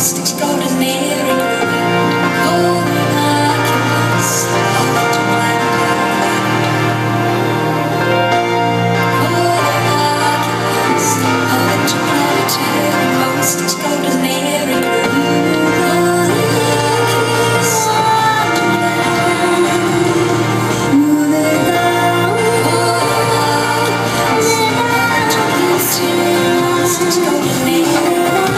most extraordinary group. All the occupants of interplanetary. All the occupants of interplanetary, most extraordinary group. All the occupants of interplanetary. Moving down. All the occupants of interplanetary, most extraordinary.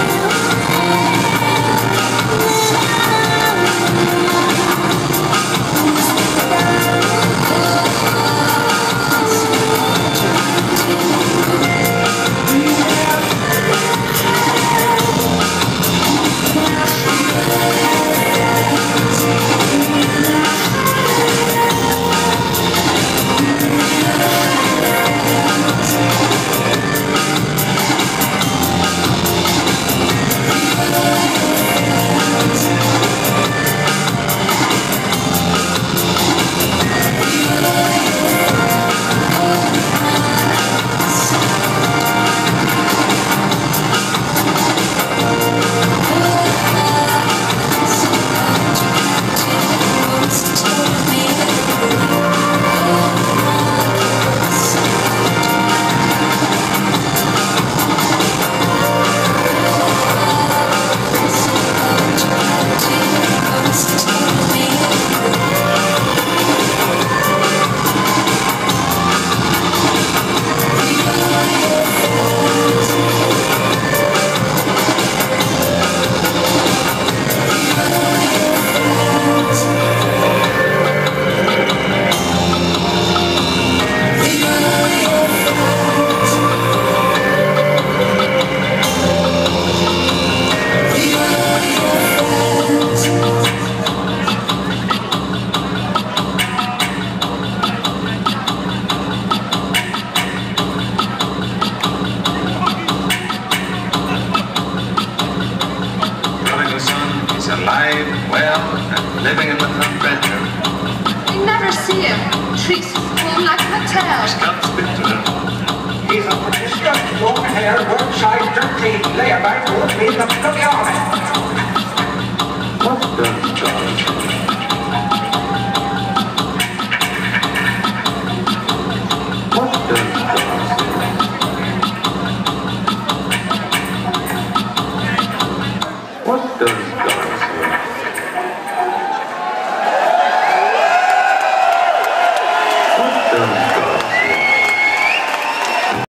Alive, well, and living in the front bedroom. You never see him. Treats his home like a hotel. Can't speak to him. He's a prodigious long-haired, work-shy, dirty layabout who would be the bloody army. What does George?